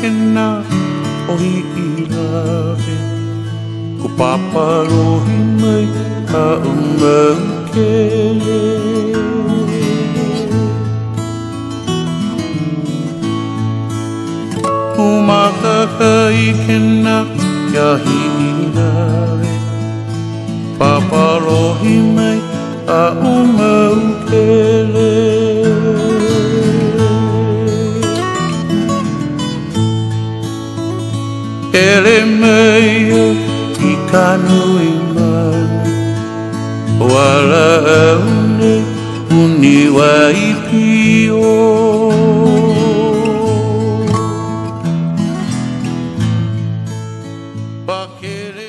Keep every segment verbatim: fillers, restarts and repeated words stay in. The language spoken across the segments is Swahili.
kena ohi I lawe Ko papalohi mai ka umau kele Umakaka I kena yahi I lawe Papalohi mai ka umau kele Ele meia I ka nui mani Wala aune uni wai pio Pakere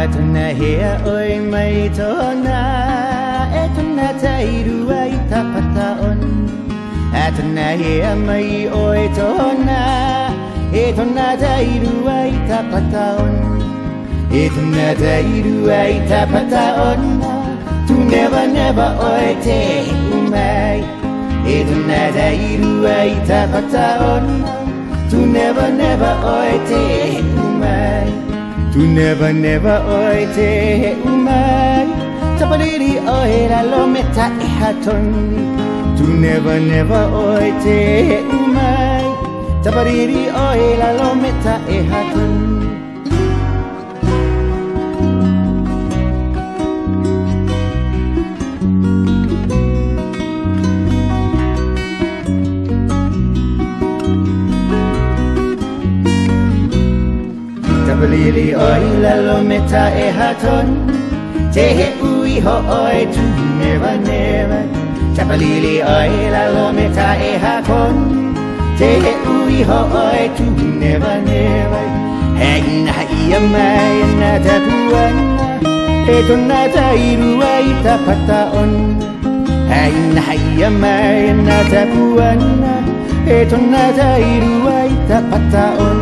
Atuna hea oi mai tona Etuna tairu ai tapataon Atuna hea mai oi tona Etuna tairu ai tapataon Etuna tairu ai tapataon Tu never never oi te umai Etuna tairu ai tapataon Tu never never oi te umai Tu never never oi te umai Tapariri oi la lometa e haton Tu never never oi te umai Tapariri oi la lometa e haton Tapariri oi la lometa e haton Te he ui ho oi tu never never Tapalili oi la lometa e hakon Te he ui ho oi tu never never Hei na ia mai na tapuana E tona tairu ai tapataon Hei na ia mai na tapuana E tona tairu ai tapataon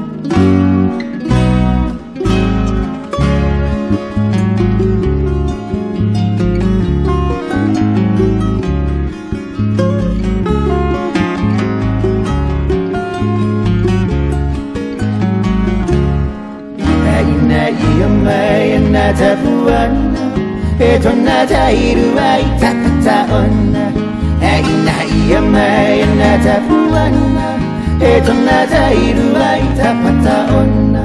Na tapuana E tona tairu ai tapataona Ai na ia mai na tapuana E tona tairu ai tapataona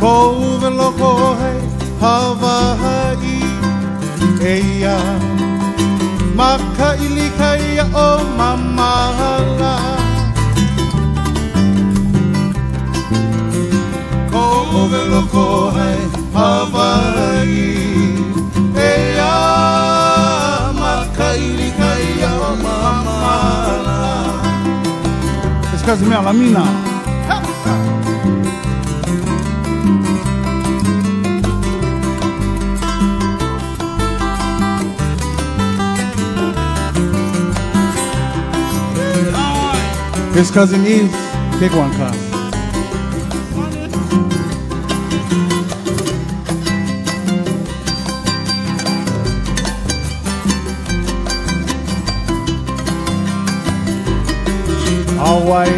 Ko velo kohe Hawaii Eia Maka ilikaia o mamahala Ko velo kohe Hawaii Eia Maka ilikaia o mamahala Esse caso é minha lamina. His cousin is big one class. Kauai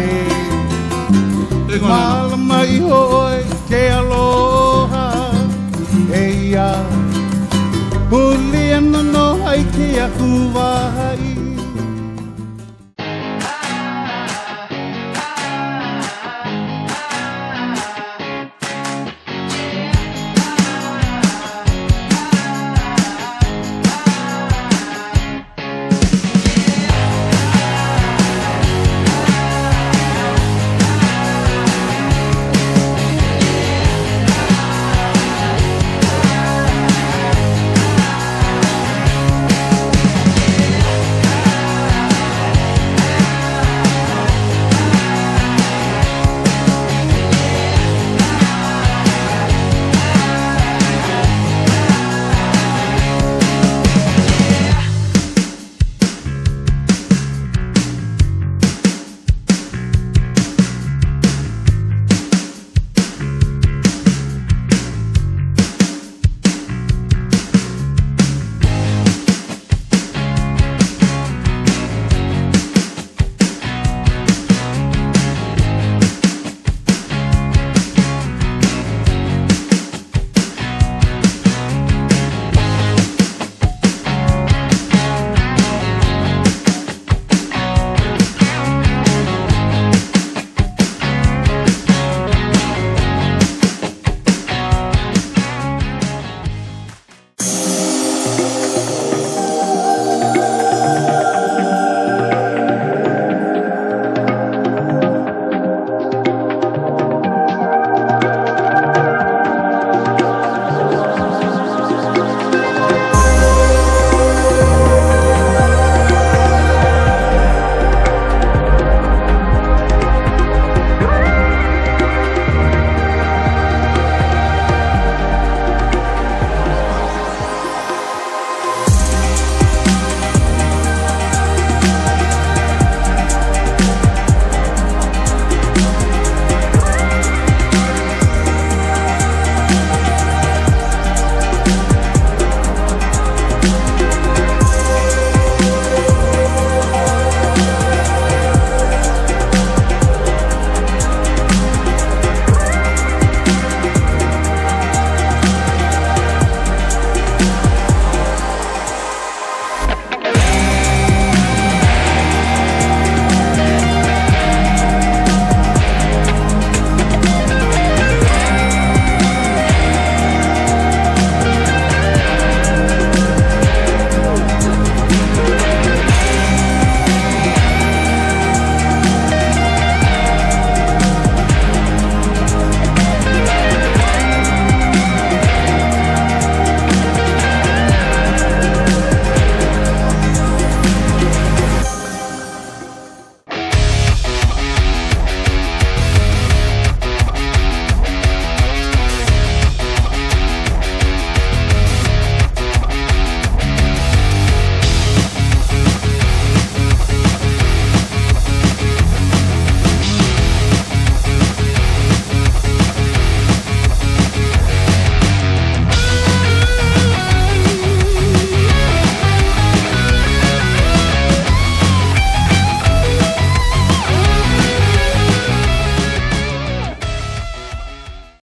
Malamai hoi ke aloha Eia Huli ana no hai ke aku wahai